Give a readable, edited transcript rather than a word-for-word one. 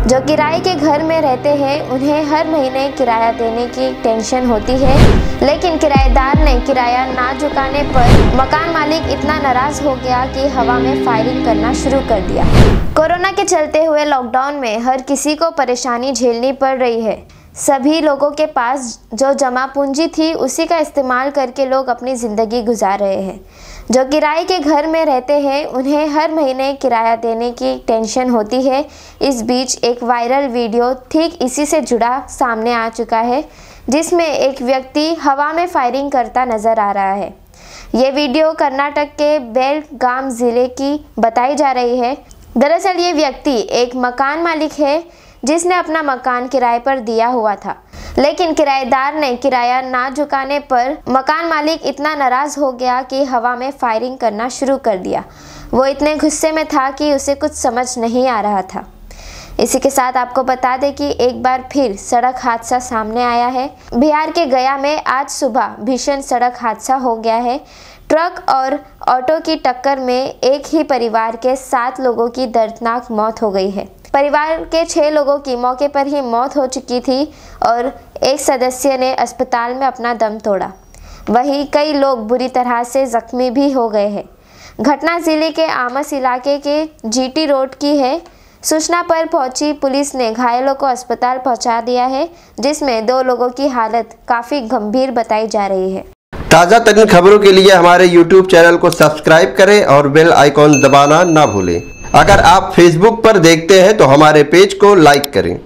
जो किराए के घर में रहते हैं उन्हें हर महीने किराया देने की टेंशन होती है, लेकिन किराएदार ने किराया ना चुकाने पर मकान मालिक इतना नाराज हो गया कि हवा में फायरिंग करना शुरू कर दिया। कोरोना के चलते हुए लॉकडाउन में हर किसी को परेशानी झेलनी पड़ रही है। सभी लोगों के पास जो जमा पूंजी थी उसी का इस्तेमाल करके लोग अपनी ज़िंदगी गुजार रहे हैं। जो किराए के घर में रहते हैं उन्हें हर महीने किराया देने की टेंशन होती है। इस बीच एक वायरल वीडियो ठीक इसी से जुड़ा सामने आ चुका है, जिसमें एक व्यक्ति हवा में फायरिंग करता नज़र आ रहा है। ये वीडियो कर्नाटक के बेलगाम ज़िले की बताई जा रही है। दरअसल ये व्यक्ति एक मकान मालिक है जिसने अपना मकान किराए पर दिया हुआ था, लेकिन किराएदार ने किराया ना चुकाने पर मकान मालिक इतना नाराज हो गया कि हवा में फायरिंग करना शुरू कर दिया। वो इतने गुस्से में था कि उसे कुछ समझ नहीं आ रहा था। इसी के साथ आपको बता दें कि एक बार फिर सड़क हादसा सामने आया है। बिहार के गया में आज सुबह भीषण सड़क हादसा हो गया है। ट्रक और ऑटो की टक्कर में एक ही परिवार के 7 लोगों की दर्दनाक मौत हो गई है। परिवार के 6 लोगों की मौके पर ही मौत हो चुकी थी और एक सदस्य ने अस्पताल में अपना दम तोड़ा। वहीं कई लोग बुरी तरह से जख्मी भी हो गए हैं। घटना जिले के आमस इलाके के जीटी रोड की है। सूचना पर पहुंची पुलिस ने घायलों को अस्पताल पहुंचा दिया है, जिसमें 2 लोगों की हालत काफ़ी गंभीर बताई जा रही है। ताज़ा तरीन खबरों के लिए हमारे YouTube चैनल को सब्सक्राइब करें और बेल आइकॉन दबाना ना भूलें। अगर आप Facebook पर देखते हैं तो हमारे पेज को लाइक करें।